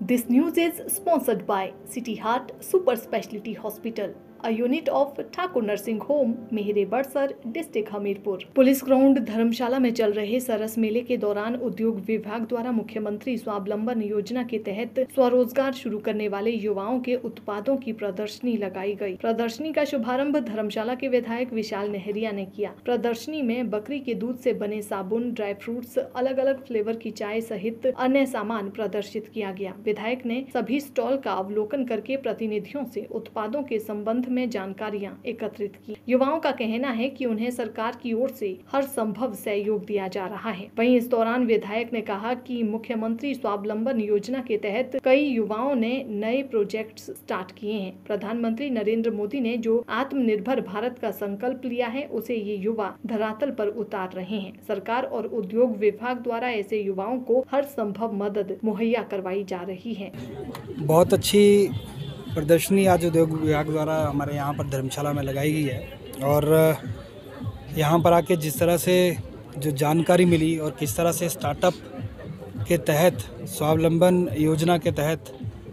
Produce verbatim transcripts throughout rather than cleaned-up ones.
This news is sponsored by City Heart Super Speciality Hospital, a unit of Thakur nursing home, Mehre Barsar, district Hamirpur. Police ground Dharamshala में चल रहे सरस मेले के दौरान उद्योग विभाग द्वारा मुख्यमंत्री स्वावलंबन योजना के तहत स्वरोजगार शुरू करने वाले युवाओं के उत्पादों की प्रदर्शनी लगाई गई। प्रदर्शनी का शुभारंभ धर्मशाला के विधायक विशाल नेहरिया ने किया। प्रदर्शनी में बकरी के दूध से बने साबुन, ड्राई फ्रूट्स, अलग अलग फ्लेवर की चाय सहित अन्य सामान प्रदर्शित किया गया। विधायक ने सभी स्टॉल का अवलोकन करके प्रतिनिधियों से उत्पादों के संबंध में जानकारियां एकत्रित की। युवाओं का कहना है कि उन्हें सरकार की ओर से हर संभव सहयोग दिया जा रहा है। वहीं इस दौरान विधायक ने कहा कि मुख्यमंत्री स्वावलंबन योजना के तहत कई युवाओं ने नए प्रोजेक्ट्स स्टार्ट किए हैं। प्रधानमंत्री नरेंद्र मोदी ने जो आत्मनिर्भर भारत का संकल्प लिया है, उसे ये युवा धरातल पर उतार रहे हैं। सरकार और उद्योग विभाग द्वारा ऐसे युवाओं को हर संभव मदद मुहैया करवाई जा रही है। बहुत अच्छी प्रदर्शनी आज उद्योग विभाग द्वारा हमारे यहाँ पर धर्मशाला में लगाई गई है और यहाँ पर आके जिस तरह से जो जानकारी मिली और किस तरह से स्टार्टअप के तहत स्वावलंबन योजना के तहत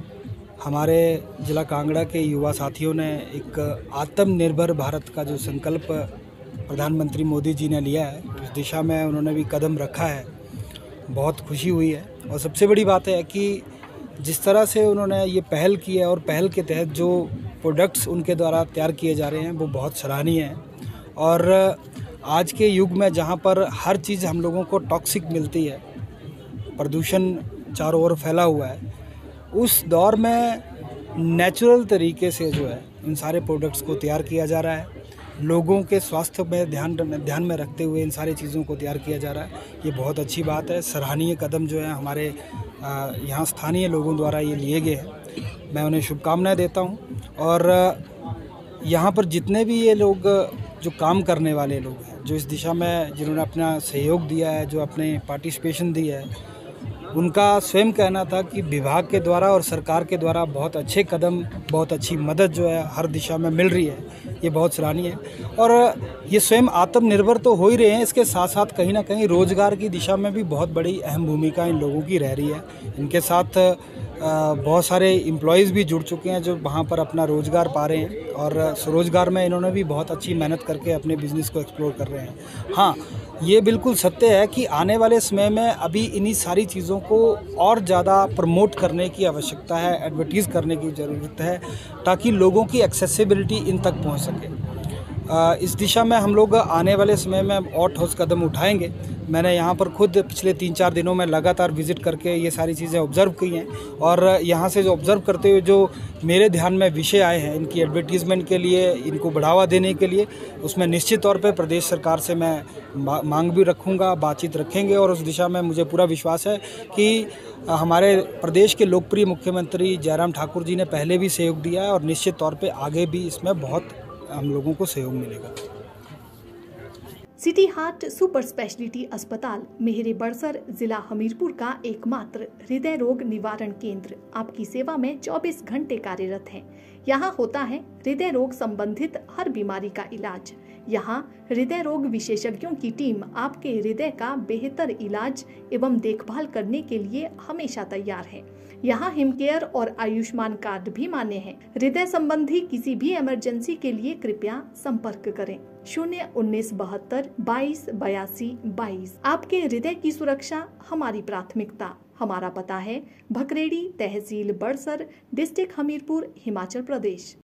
हमारे जिला कांगड़ा के युवा साथियों ने एक आत्मनिर्भर भारत का जो संकल्प प्रधानमंत्री मोदी जी ने लिया है, उस दिशा में उन्होंने भी कदम रखा है। बहुत खुशी हुई है और सबसे बड़ी बात है कि जिस तरह से उन्होंने ये पहल की है और पहल के तहत जो प्रोडक्ट्स उनके द्वारा तैयार किए जा रहे हैं वो बहुत सराहनीय है। और आज के युग में जहाँ पर हर चीज़ हम लोगों को टॉक्सिक मिलती है, प्रदूषण चारों ओर फैला हुआ है, उस दौर में नेचुरल तरीके से जो है इन सारे प्रोडक्ट्स को तैयार किया जा रहा है। लोगों के स्वास्थ्य में ध्यान ध्यान में रखते हुए इन सारी चीज़ों को तैयार किया जा रहा है। ये बहुत अच्छी बात है। सराहनीय कदम जो है हमारे यहाँ स्थानीय लोगों द्वारा ये लिए गए हैं। मैं उन्हें शुभकामनाएं देता हूँ। और यहाँ पर जितने भी ये लोग जो काम करने वाले लोग हैं, जो इस दिशा में जिन्होंने अपना सहयोग दिया है, जो अपने पार्टिसिपेशन दी है, उनका स्वयं कहना था कि विभाग के द्वारा और सरकार के द्वारा बहुत अच्छे कदम, बहुत अच्छी मदद जो है हर दिशा में मिल रही है। ये बहुत सराहनीय है। और ये स्वयं आत्मनिर्भर तो हो ही रहे हैं, इसके साथ साथ कहीं ना कहीं रोज़गार की दिशा में भी बहुत बड़ी अहम भूमिका इन लोगों की रह रही है। इनके साथ बहुत सारे एम्प्लॉयज़ भी जुड़ चुके हैं जो वहाँ पर अपना रोज़गार पा रहे हैं और स्वरोजगार में इन्होंने भी बहुत अच्छी मेहनत करके अपने बिज़नेस को एक्सप्लोर कर रहे हैं। हाँ, ये बिल्कुल सत्य है कि आने वाले समय में अभी इन्हीं सारी चीज़ों को और ज़्यादा प्रमोट करने की आवश्यकता है, एडवर्टीज़ करने की ज़रूरत है, ताकि लोगों की एक्सेसिबिलिटी इन तक पहुंच सके। इस दिशा में हम लोग आने वाले समय में और ठोस कदम उठाएंगे। मैंने यहाँ पर खुद पिछले तीन चार दिनों में लगातार विज़िट करके ये सारी चीज़ें ऑब्ज़र्व की हैं और यहाँ से जो ऑब्ज़र्व करते हुए जो मेरे ध्यान में विषय आए हैं इनकी एडवर्टीज़मेंट के लिए, इनको बढ़ावा देने के लिए, उसमें निश्चित तौर पे प्रदेश सरकार से मैं मांग भी रखूँगा, बातचीत रखेंगे। और उस दिशा में मुझे पूरा विश्वास है कि हमारे प्रदेश के लोकप्रिय मुख्यमंत्री जयराम ठाकुर जी ने पहले भी सहयोग दिया है और निश्चित तौर पर आगे भी इसमें बहुत हम लोगों को सहयोग मिलेगा। सिटी हार्ट सुपर स्पेशलिटी अस्पताल मेहरे बड़सर, जिला हमीरपुर का एकमात्र हृदय रोग निवारण केंद्र आपकी सेवा में चौबीस घंटे कार्यरत है। यहाँ होता है हृदय रोग संबंधित हर बीमारी का इलाज। यहाँ हृदय रोग विशेषज्ञों की टीम आपके हृदय का बेहतर इलाज एवं देखभाल करने के लिए हमेशा तैयार है। यहाँ हिमकेयर और आयुष्मान कार्ड भी मान्य है। हृदय संबंधी किसी भी इमरजेंसी के लिए कृपया संपर्क करें शून्य उन्नीस बहत्तर बाईस बयासी बाईस। आपके हृदय की सुरक्षा हमारी प्राथमिकता। हमारा पता है भकरेड़ी, तहसील बड़सर, डिस्ट्रिक्ट हमीरपुर, हिमाचल प्रदेश।